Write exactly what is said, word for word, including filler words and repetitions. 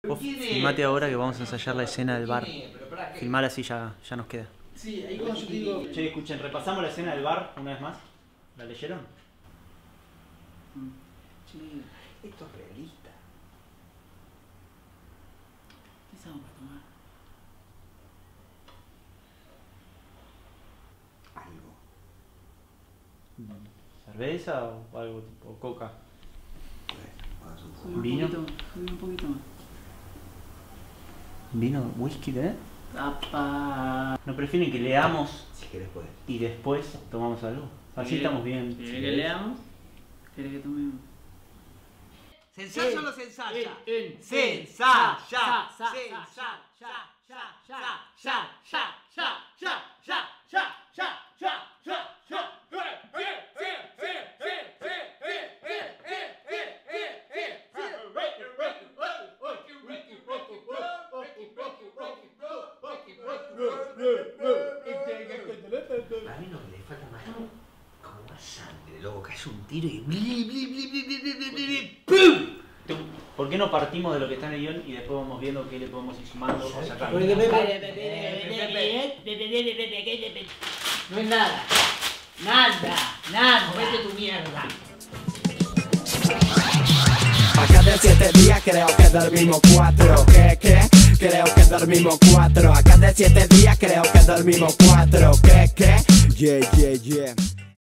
Vos filmate ahora que vamos a ensayar la escena del bar. Filmar así ya, ya nos queda. Sí, ahí cuando yo te digo... Che, escuchen, repasamos la escena del bar una vez más. ¿La leyeron? Sí, esto es realista. ¿Qué estamos para tomar? Algo. ¿Cerveza o algo tipo coca? Bueno, vamos un poco. Subí un ¿Vino? poquito, subí un poquito más. ¿Vino? ¿Whisky, eh? ¡Apa! ¿No prefieren que leamos Si querés podés. y después tomamos algo? Así estamos bien. ¿Querés que leamos? ¿Querés que tomemos? ¿Se ensaya o no se ensaya? En, en, Se en, ensaya, sa, sa, se sa, ensaya, sa, ya, ya, sa, ya, ya, ya, ya, ya, ya, ya, ya, ya, ya. A mí no me le falta más. Como más sangre, loco. Caes un tiro y. Bli, bli, bli, bli, bli, bli, bli, bli, ¡pum! ¿Por qué no partimos de lo que está en el guión y después vamos viendo qué le podemos ir sumando o sacando? No es nada. Nada, nada. Comete tu mierda. Acá de siete días creo que dormimos cuatro. ¿Qué, qué? Creo que dormimos cuatro. Acá de siete días creo que dormimos cuatro. ¿Qué, qué? Yeah, yeah, yeah.